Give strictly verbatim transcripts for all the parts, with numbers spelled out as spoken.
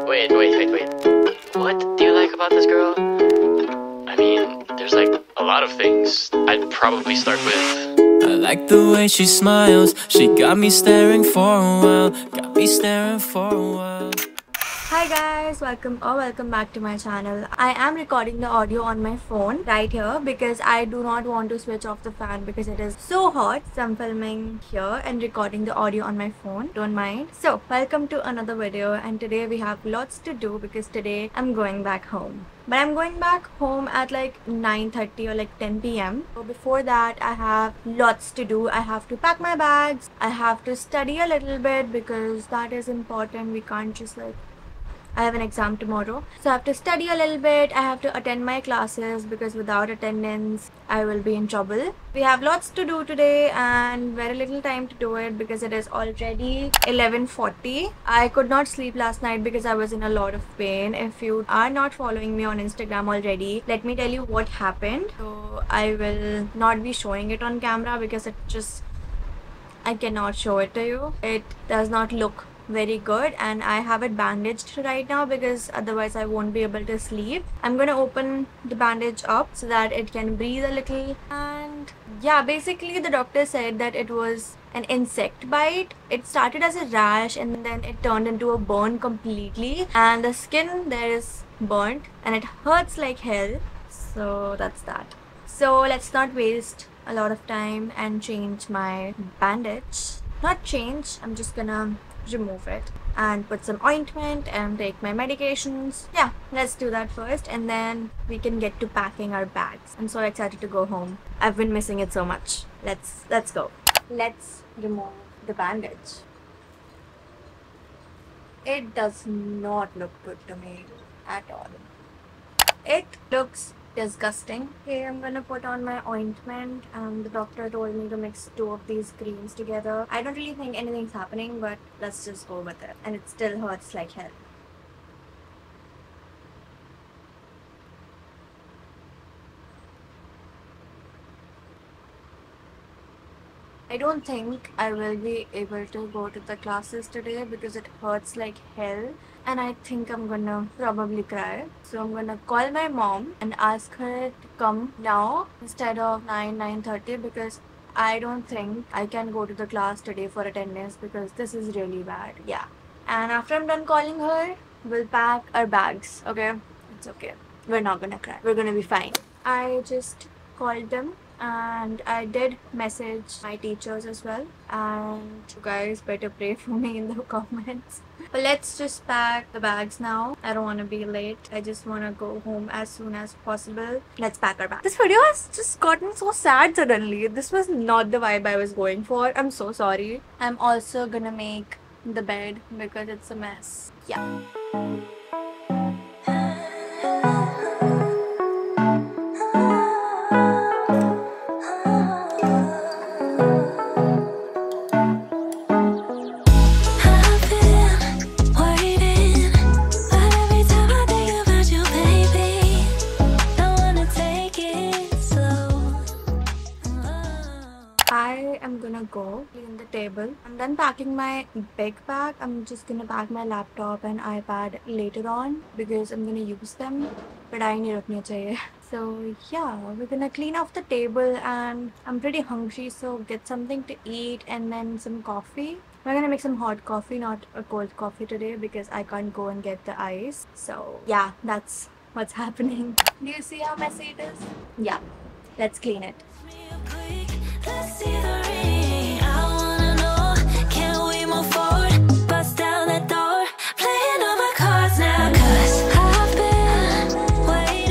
Wait, wait, wait, wait. What do you like about this girl? I mean, there's like a lot of things. I'd probably start with... I like the way she smiles. She got me staring for a while. Got me staring for a while. Hi guys, welcome or welcome back to my channel. I am recording the audio on my phone right here because I do not want to switch off the fan because it is so hot. So I'm filming here and recording the audio on my phone. Don't mind. So welcome to another video, and today we have lots to do because today I'm going back home. But I'm going back home at like nine thirty or like ten p m So before that, I have lots to do. I have to pack my bags. I have to study a little bit because that is important. We can't just like... I have an exam tomorrow, so I have to study a little bit. I have to attend my classes because without attendance I will be in trouble. We have lots to do today and very little time to do it because it is already eleven forty. I could not sleep last night because I was in a lot of pain. If you are not following me on Instagram already, let me tell you what happened. So I will not be showing it on camera because it just... I cannot show it to you. It does not look very good, and I have it bandaged right now because otherwise I won't be able to sleep. I'm gonna open the bandage up so that it can breathe a little. And yeah, basically the doctor said that it was an insect bite. It started as a rash and then it turned into a burn completely, and the skin there is burnt and it hurts like hell. So that's that. So let's not waste a lot of time and change my bandage. Not change, I'm just gonna remove it and put some ointment and take my medications. Yeah, let's do that first and then we can get to packing our bags. I'm so excited to go home. I've been missing it so much. Let's let's go. Let's remove the bandage. It does not look good to me at all. It looks disgusting. Okay, I'm gonna put on my ointment, and the doctor told me to mix two of these creams together. I don't really think anything's happening, but let's just go with it. And it still hurts like hell. I don't think I will be able to go to the classes today because it hurts like hell, and I think I'm gonna probably cry. So I'm gonna call my mom and ask her to come now instead of nine, nine thirty because I don't think I can go to the class today for attendance because this is really bad. Yeah. And after I'm done calling her, we'll pack our bags. Okay? It's okay. We're not gonna cry. We're gonna be fine. I just called them and I did message my teachers as well, and you guys better pray for me in the comments. But let's just pack the bags now. I don't want to be late. I just want to go home as soon as possible. Let's pack our bags. This video has just gotten so sad suddenly. This was not the vibe I was going for. I'm so sorry. I'm also gonna make the bed because it's a mess. Yeah. Go clean the table. I'm done packing my big bag. I'm just gonna pack my laptop and iPad later on because I'm gonna use them. But I need to chahiye. So yeah, we're gonna clean off the table, and I'm pretty hungry, so get something to eat and then some coffee. We're gonna make some hot coffee, not a cold coffee today because I can't go and get the ice. So yeah, that's what's happening. Do you see how messy it is? Yeah, let's clean it. Let's see the ring. I wanna know, can we move forward? Bust down that door, playing all my cards now, cause I've been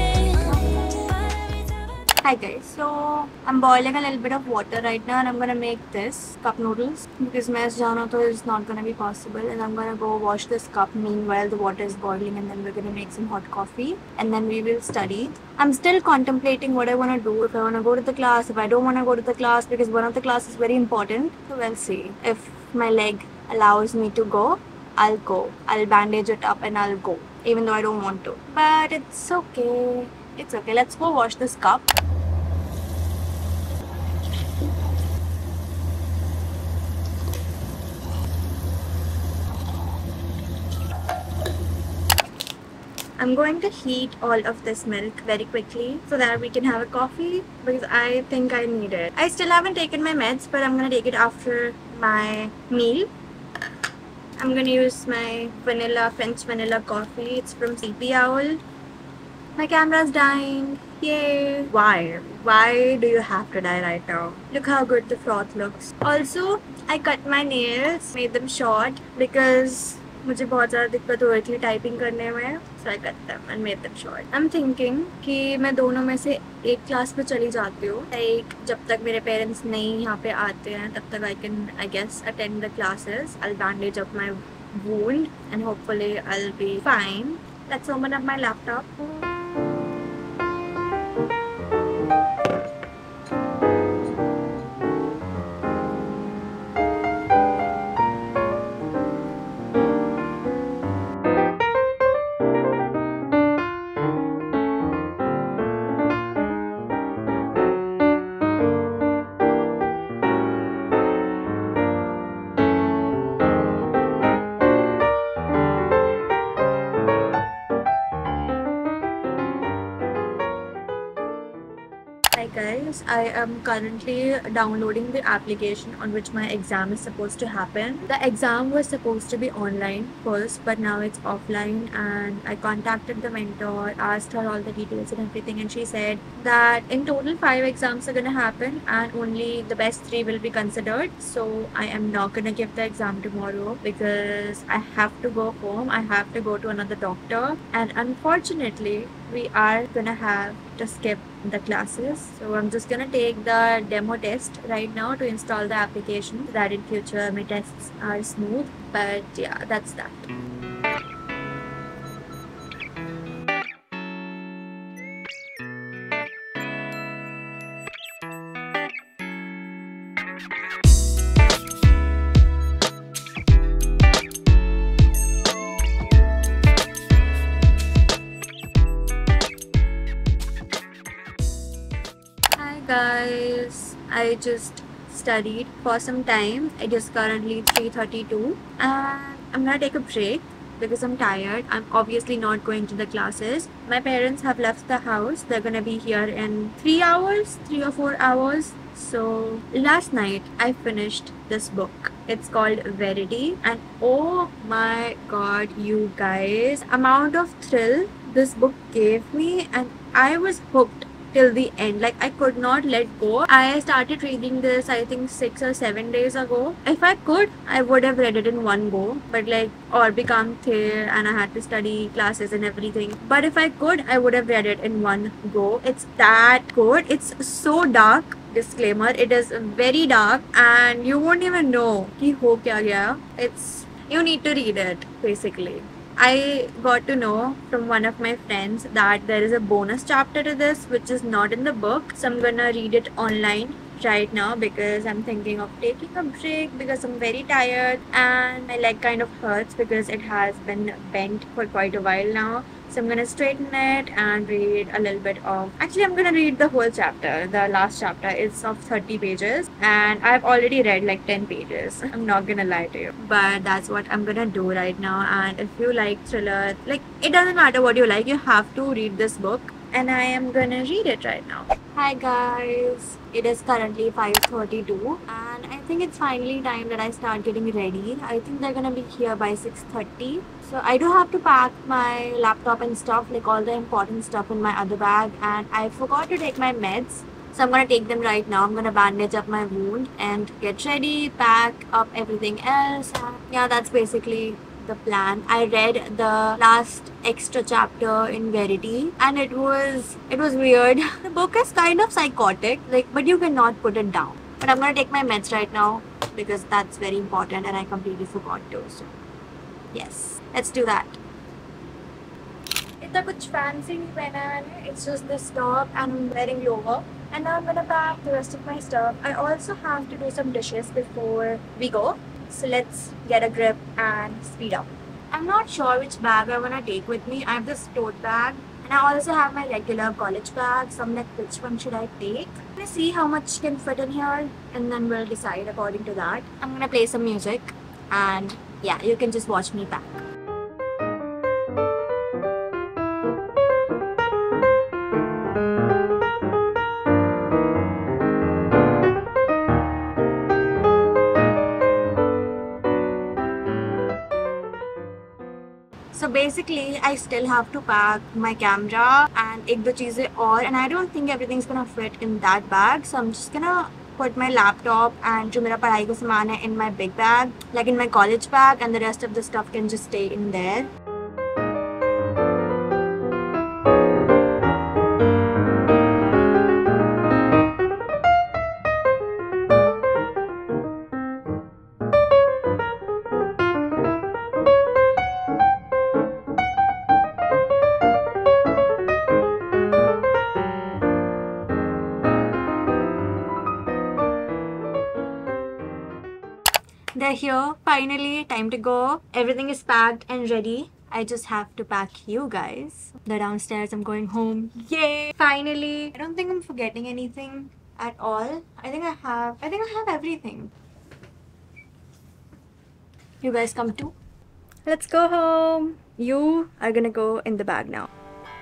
waiting. Hi guys, so I'm boiling a little bit of water right now and I'm gonna make this cup noodles because mess jana to is not gonna be possible, and I'm gonna go wash this cup meanwhile the water is boiling, and then we're gonna make some hot coffee and then we will study. I'm still contemplating what I want to do, if I want to go to the class, if I don't want to go to the class, because one of the classes is very important. So we'll see. If my leg allows me to go, I'll go. I'll bandage it up and I'll go, even though I don't want to. But it's okay. It's okay. Let's go wash this cup. I'm going to heat all of this milk very quickly so that we can have a coffee because I think I need it. I still haven't taken my meds, but I'm gonna take it after my meal. I'm gonna use my vanilla, French vanilla coffee. It's from Sleepy Owl. My camera's dying. Yay! Why? Why do you have to die right now? Look how good the froth looks. Also, I cut my nails, made them short because मुझे बहुत ज़्यादा दिक्कत हो रही थी typing करने में. So I cut them and made them short. I'm thinking कि मैं दोनों में से एक क्लास पे चली जाती हूँ. Like जब तक मेरे पेरेंट्स नहीं यहाँ पे आते हैं तब तक I can I guess attend the classes. I'll bandage up my wound and hopefully I'll be fine. Let's open up my laptop. Hi guys, I am currently downloading the application on which my exam is supposed to happen. The exam was supposed to be online first, but now it's offline, and I contacted the mentor, asked her all the details and everything, and she said that in total five exams are gonna happen and only the best three will be considered. So I am not gonna give the exam tomorrow because I have to go home. I have to go to another doctor, and unfortunately we are gonna have to skip the classes. So I'm just gonna take the demo test right now to install the application so that in future my tests are smooth. But yeah, that's that. Guys, I just studied for some time. It is currently three thirty-two and I'm gonna take a break because I'm tired. I'm obviously not going to the classes. My parents have left the house. They're gonna be here in three hours, three or four hours. So last night I finished this book. It's called Verity, and oh my god, you guys, amount of thrill this book gave me, and I was hooked till the end. Like, I could not let go. I started reading this I think six or seven days ago. If I could, I would have read it in one go, but like or become there and I had to study classes and everything. But if I could, I would have read it in one go. It's that good. It's so dark. Disclaimer, it is very dark and you won't even know ki ho kya gaya. It's, you need to read it basically. I got to know from one of my friends that there is a bonus chapter to this which is not in the book. So I'm gonna read it online right now because I'm thinking of taking a break because I'm very tired and my leg kind of hurts because it has been bent for quite a while now. So I'm gonna straighten it and read a little bit of, actually I'm gonna read the whole chapter. The last chapter is of thirty pages and I've already read like ten pages. I'm not gonna lie to you, but that's what I'm gonna do right now. And if you like thriller, like it doesn't matter what you like, you have to read this book, and I am gonna read it right now. Hi guys, it is currently five thirty-two and I think it's finally time that I start getting ready. I think they're gonna be here by six thirty. So I do have to pack my laptop and stuff, like all the important stuff in my other bag, and I forgot to take my meds. So I'm gonna take them right now. I'm gonna bandage up my wound and get ready, pack up everything else. And yeah, that's basically the plan. I read the last extra chapter in Verity and it was it was weird. The book is kind of psychotic, like, but you cannot put it down. But I'm gonna take my meds right now because that's very important and I completely forgot to. So yes, let's do that. इतना कुछ fancy नहीं पहना है मैंने. It's just this top and I'm wearing lower. And now I'm gonna pack the rest of my stuff. I also have to do some dishes before we go. So let's get a grip and speed up. I'm not sure which bag I wanna take with me. I have this tote bag and I also have my regular college bag. So I'm like, which one should I take? I'm gonna see how much can fit in here and then we'll decide according to that. I'm gonna play some music and yeah, you can just watch me pack. So basically, I still have to pack my camera and ek do cheeze aur, and I don't think everything's gonna fit in that bag. So I'm just gonna put my laptop and जो मेरा पढ़ाई का सामान है in my big bag, like in my college bag, and the rest of the stuff can just stay in there. They're here, finally, time to go. Everything is packed and ready. I just have to pack you guys. They're downstairs, I'm going home. Yay! Finally! I don't think I'm forgetting anything at all. I think I have, I think I have everything. You guys come too? Let's go home. You are gonna go in the bag now.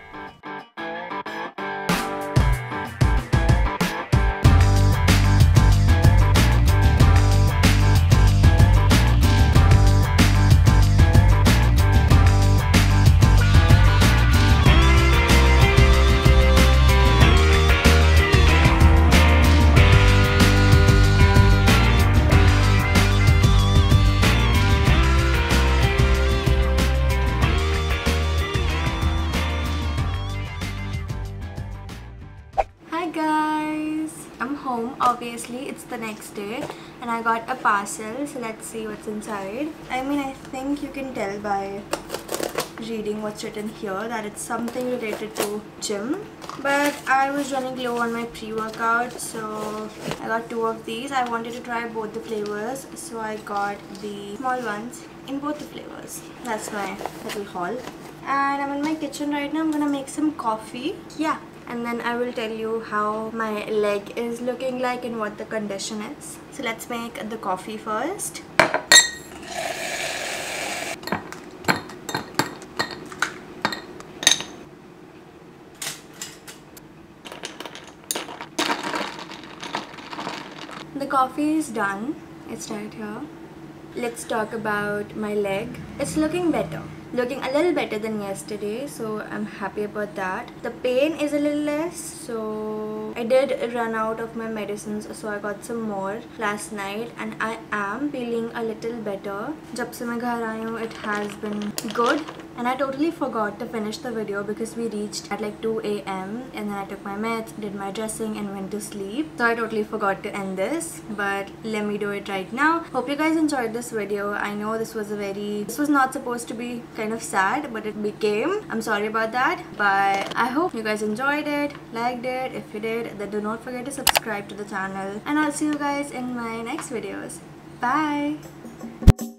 Guys, I'm home. Obviously it's the next day and I got a parcel, so let's see what's inside. I mean, I think you can tell by reading what's written here that it's something related to gym, but I was running low on my pre-workout, so I got two of these. I wanted to try both the flavors, so I got the small ones in both the flavors. That's my little haul, and I'm in my kitchen right now. I'm gonna make some coffee. Yeah, and then I will tell you how my leg is looking like and what the condition is. So let's make the coffee first. The coffee is done. It's right here. Let's talk about my leg. It's looking better. Looking a little better than yesterday, so I'm happy about that. The pain is a little less, so I did run out of my medicines, so I got some more last night and I am feeling a little better. Jab se main ghar aayi hu, it has been good. And I totally forgot to finish the video because we reached at like two A M and then I took my meds, did my dressing and went to sleep. So I totally forgot to end this, but let me do it right now. Hope you guys enjoyed this video. I know this was a very, this was not supposed to be kind of sad, but it became. I'm sorry about that, but I hope you guys enjoyed it, liked it. If you did, then do not forget to subscribe to the channel, and I'll see you guys in my next videos. Bye!